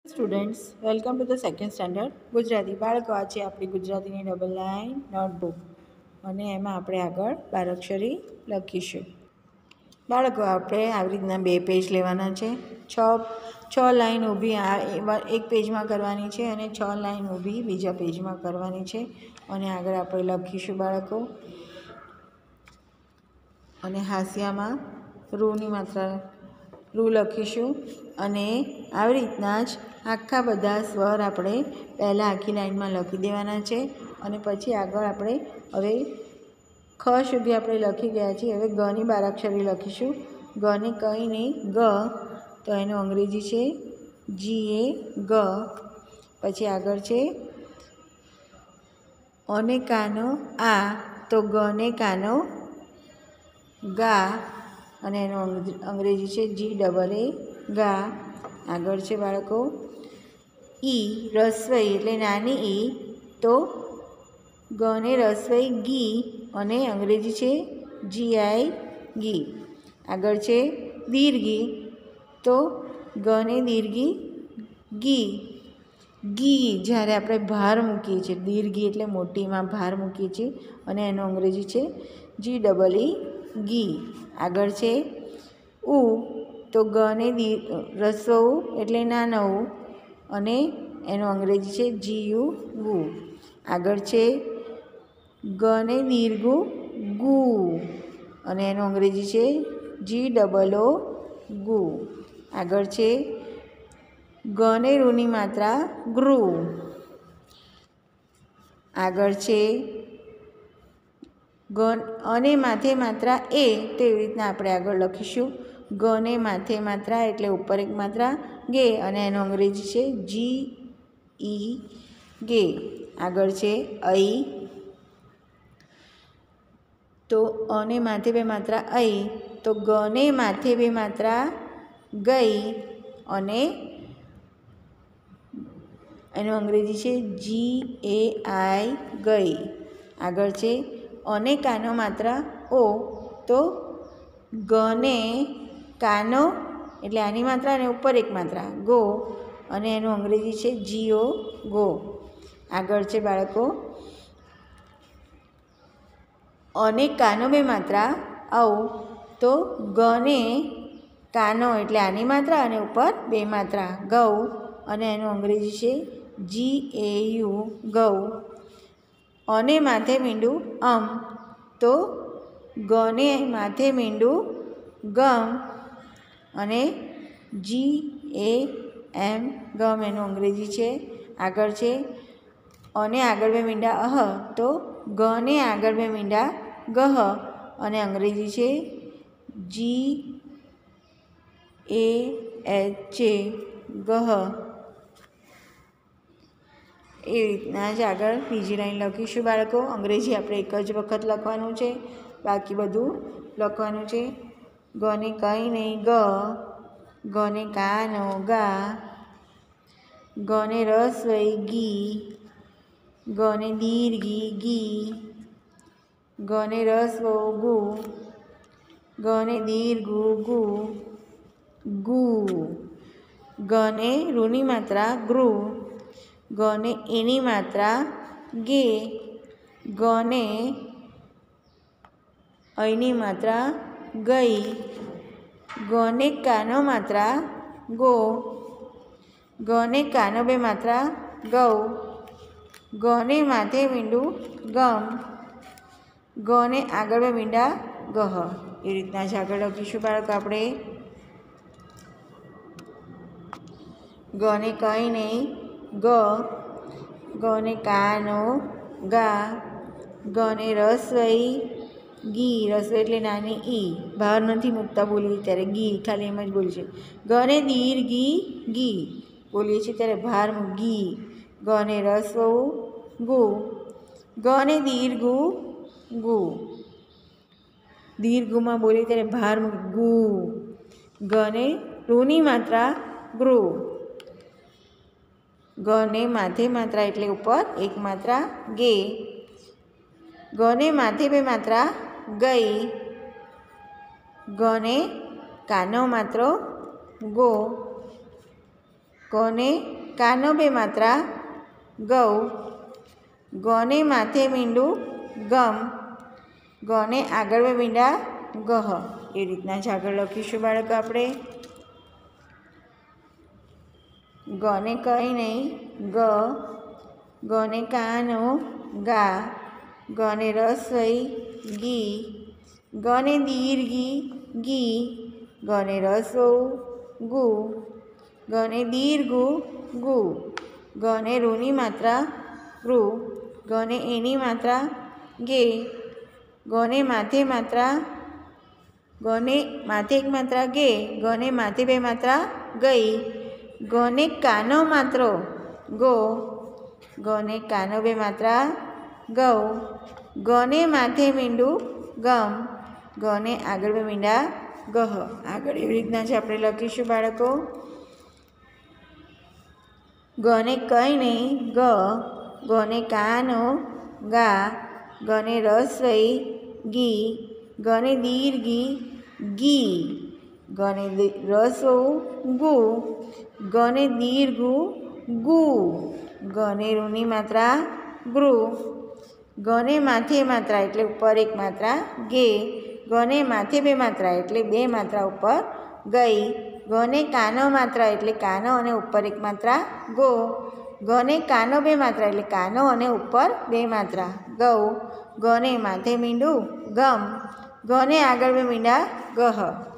Students welcome to the second standard Gujarati બાળકો આ છે આપણી ગુજરાતીની ડબલ લાઇન નોટબુક અને એમાં આપણે આગળ બારાક્ષરી લખીશું. બાળકો આપણે આવી રીતના 2 પેજ લેવાના છે. છ લાઈન ઊભી એક પેજમાં કરવાની છે અને 6 લાઈન ઊભી બીજા પેજમાં કરવાની છે અને આગળ આપણે લખીશું બાળકો. અને હાંસિયામાં રૂની માત્રા રૂ લખીશું અને આવી રીતના જ આખા બધા સ્વર આપણે પહેલાં આખી લાઈનમાં લખી દેવાના છે અને પછી આગળ આપણે હવે ખ સુધી આપણે લખી ગયા છીએ. હવે ગની બારાક્ષરી લખીશું. ગને કંઈ નહીં ગ, તો એનું અંગ્રેજી છે GA ગ. પછી આગળ છે અને કાનો આ, તો ગને કાનો ગા અને એનું અંગ્રેજી છે GAA ગા. આગળ છે બાળકો ઈ રસવઈ એટલે નાની ઈ, તો ગને રસવઈ ગી અને અંગ્રેજી છે GI ગી. આગળ છે દીર્ઘી, તો ગને દીર્ઘી ગી ગી. જ્યારે આપણે ભાર મૂકીએ છીએ દીર્ઘી એટલે મોટીમાં ભાર મૂકીએ છીએ અને એનું અંગ્રેજી છે GEE ગી. આગળ છે ઉ, તો ગને રસ્વ એટલે નાનો ઉ અને એનું અંગ્રેજી છે GU ગુ. આગળ છે ગને દીર્ઘુ ગુ અને એનું અંગ્રેજી છે GOO ગુ. આગળ છે ગને રૂની માત્રા ગૃ. આગળ છે અને માથે માત્રા એ, તો એવી રીતના આપણે આગળ લખીશું. ગને માથે માત્રા એટલે ઉપર એક માત્રા ગે અને એનું અંગ્રેજી છે GE ગે. આગળ છે અઈ, તો અને માથે 2 માત્રા અઈ, તો ગને માથે 2 માત્રા ગઈ અને એનું અંગ્રેજી છે GAI ગઈ. આગળ છે અને કાનો માત્રા ઓ, તો ગને કાનો એટલે આની માત્રા અને ઉપર એક માત્રા ગો અને એનું અંગ્રેજી છે GO ગો. આગળ છે બાળકો અને કાનો 2 માત્રા આવ, તો ગને કાનો એટલે આની માત્રા અને ઉપર 2 માત્રા ગૌ અને એનું અંગ્રેજી છે GAU ગૌ. અને માથે મીંડું તો ગને માથે મીંડું ગમ અને GAM ગમ એનું અંગ્રેજી છે. આગળ છે અને આગળ 2 મીંડા અહ, તો ગને આગળ 2 મીંડા ગહ અને અંગ્રેજી છે GAH ગહ. એ રીતના જ આગળ બીજી લાઈન લખીશું બાળકો. અંગ્રેજી આપણે એક જ વખત લખવાનું છે, બાકી બધું લખવાનું છે. ગને કંઈ નહીં ગ, ગને કાનો ગા, ગને રસવઈ ગી, ગને દીર્ઘી ગી, ગને રસ્વ ગુ, ગને દીર્ઘુ ગુ ગુ. ગને રૂની માત્રા ગૃ, ગને એની માત્રા ગે, ગને અહીંની માત્રા ગઈ, ગને કાનો માત્રા ગો, ગને કાનો 2 માત્રા ગૌ, ગને માથે મીંડું ગમ, ગને આગળ 2 મીંડા ગહ. એ રીતના જ આગળ લખીશું બાળકો આપણે. ગને કંઈ નહીં ગ, ગને કાનો ગા, ગને રસવઈ ગી, રસવઈ એટલે નાની ઈ, બહાર નથી મૂકતા બોલીએ ત્યારે ગી, ખાલી એમ જ બોલીએ. ગને દીર્ઘી ગી બોલીએ છીએ ત્યારે ભાર ગી. ગને રસ્વ ગુ, ગને દીર્ઘુ ગુ, દીર્ઘુમાં બોલીએ ત્યારે ભાર ગુ. ગને રૂની માત્રા ગૃ, ગને માથે માત્રા એટલે ઉપર એક માત્રા ગે, ગને માથે 2 માત્રા ગઈ, ગને કાનો માત્ર ગો, ગને કાનો બે માત્રા ગૌ, ગને માથે મીંડું ગમ, ગને આગળ બે મીંડા ગહ. એ રીતના જ આગળ લખીશું બાળકો આપણે. ગને કંઈ નહીં ગ, ગને કાનો ગા, ગને રસોઈ ગી, ગને દીર્ઘી ગી, ગને રસો ગુ, ગને દીર્ઘુ ગુ, ગને રૂની માત્રા રૂ, ગને એની માત્રા ગે, ગને માથે માત્રા ગને માથે એક માત્રા ગે, ગને માથે બે માત્રા ગઈ, ગને કાનો માત્રો ગો, ગને કાનો બે માત્રા ગૌ, ગને માથે મીંડું ગમ, ગને આગળ બે મીંડા ગહ. આગળ એવી રીતના જ આપણે લખીશું બાળકો. ગને કંઈ નહીં ગ, ગને કાનો ગા, ગને રસોઈ ગી, ગને દીર્ઘી ગી, ગને રસો ગુ, ગને દીર્ઘુ ગુ, ગને રૂની માત્રા ગૃ, ગને માથે માત્રા એટલે ઉપર એક માત્રા ગે, ગને માથે બે માત્રા એટલે બે માત્રા ઉપર ગઈ, ગને કાનો માત્રા એટલે કાનો અને ઉપર એક માત્રા ગો, ગને કાનો બે માત્રા એટલે કાનો અને ઉપર બે માત્રા ગૌ, ગને માથે મીંડું ગમ, ગને આગળ બે મીંડા ગહ.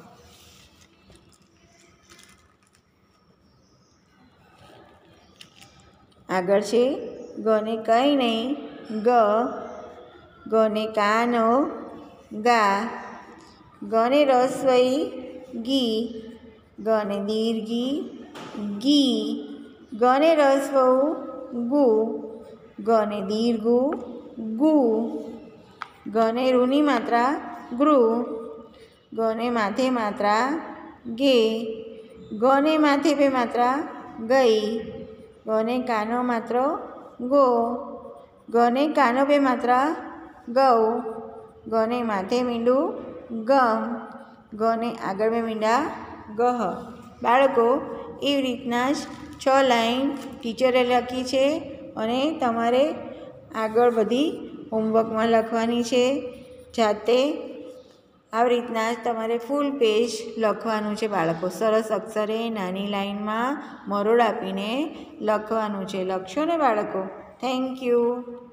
આગળ છે ગને કંઈ નહીં ગ, ગને કાનો ગા, ગને રસોઈ ગી, ગને દીર્ઘી ગી, ગને રસવઉ ગુ, ગને દીર્ઘુ ગુ, ગને રૂની માત્રા ગૃ, ગને માથે માત્રા ગે, ગને માથે બે માત્રા ગઈ, ગને કાનો માત્ર ગો, ગને કાનો બે માત્રા ગૌ, ગને માથે મીંડું ગમ, ગને આગળ બે મીંડા ગહ. બાળકો એવી રીતના જ 6 લાઈન ટીચરે લખી છે અને તમારે આગળ બધી હોમવર્કમાં લખવાની છે. જાતે આવી રીતના જ તમારે ફૂલ પેજ લખવાનું છે બાળકો. સરસ અક્ષરે નાની લાઈનમાં મરોડ આપીને લખવાનું છે. લખશો ને બાળકો? Thank you.